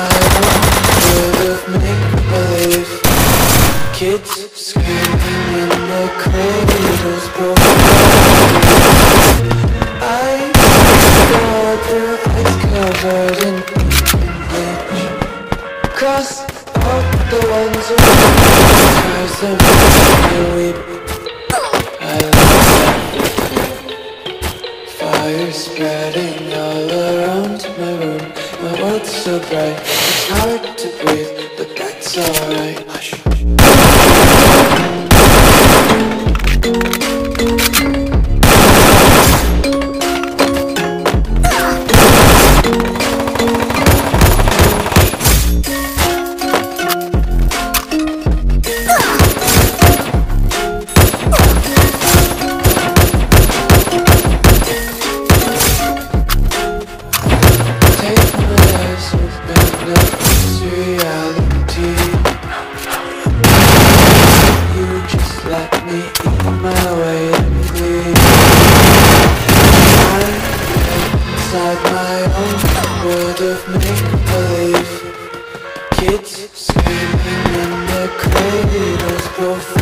world of make-believe. Kids screaming in the cradles, broken. I got their eyes covered in bleach. Cross out the ones who scars them and weep. I love everything. Fire spreading all around my room. My world's so bright, it's hard to breathe, but that's alright. Hush. Let me eat my way to clean. I'm inside my own world of make-believe. Kids screaming in their cradles,